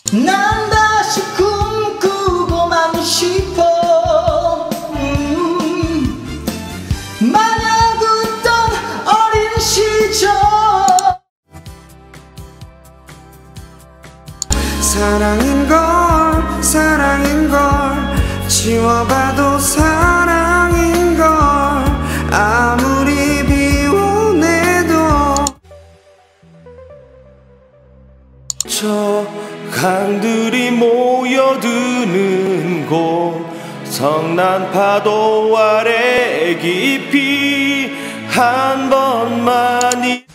난 다시 꿈꾸고만 싶어. 마냥 웃던 어린 시절. 사랑인걸 사랑인걸 지워봐도 사랑인걸 아무리 비워내도 저 강들이 모여드는 곳 성난 파도 아래 깊이 한 번만이